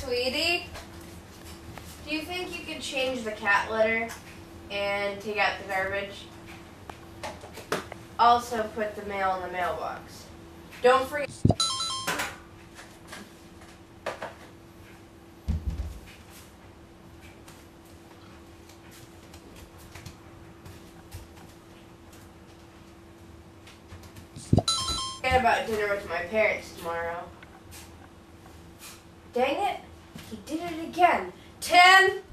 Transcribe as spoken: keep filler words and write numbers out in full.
Sweetie, do you think you could change the cat litter and take out the garbage? Also put the mail in the mailbox. Don't forget. Forget about dinner with my parents tomorrow. Dang it, he did it again. Ten.